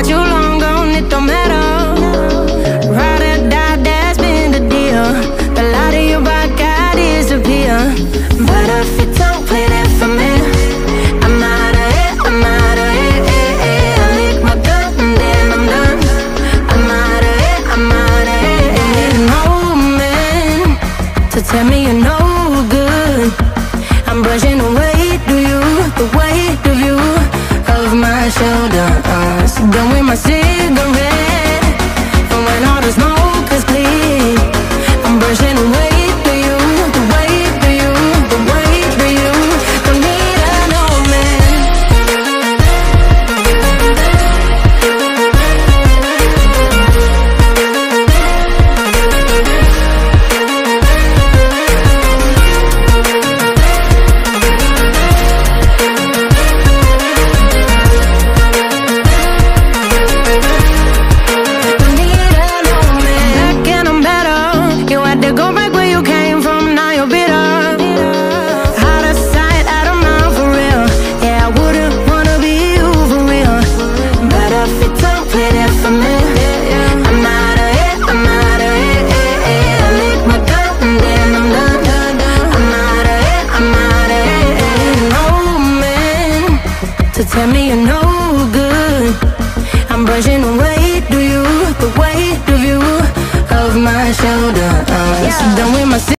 got you long gone, it don't matter. Ride or die, that's been the deal. The light of your back, I disappear. But if you don't play that for me, I'm out of it, I'm out of it. I lick my gun and then I'm done. I'm out of it, I'm out of it. Need an old man to tell me you're no good. I'm brushing the weight of you, the weight of you off my shoulders. Done with my cigarette, and when all the smoke is clear, I'm brushing the weight of you, the weight of you, the weight of you. Don't need an old man. Go back where you came from, now you're bitter. Out of sight, out of mind for real. Yeah, I wouldn't wanna be you for real. But if you don't play that for me, I'm out of it, I'm out of it. I lick my gun and then I'm done. I'm out of it, I'm out of it. An old man to tell me you're no good. I'm brushing the weight of you, the weight of you off my shoulders. Done with my